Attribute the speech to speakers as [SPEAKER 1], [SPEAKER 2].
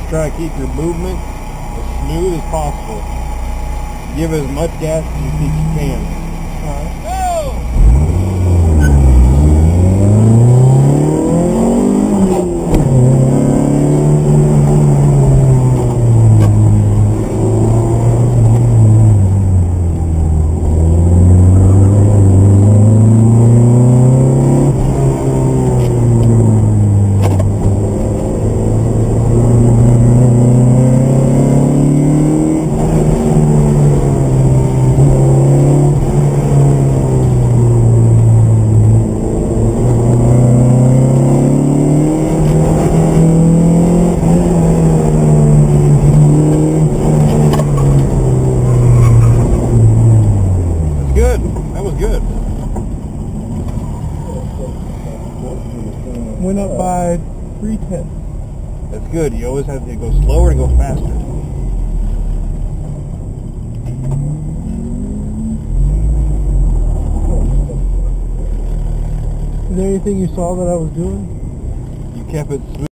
[SPEAKER 1] try to keep your movement as smooth as possible. Give as much gas as you think you can. Good.
[SPEAKER 2] Went up by 3/10.
[SPEAKER 1] That's good. You always have to go slower and go faster.
[SPEAKER 2] Is there anything you saw that I was doing?
[SPEAKER 1] You kept it smooth.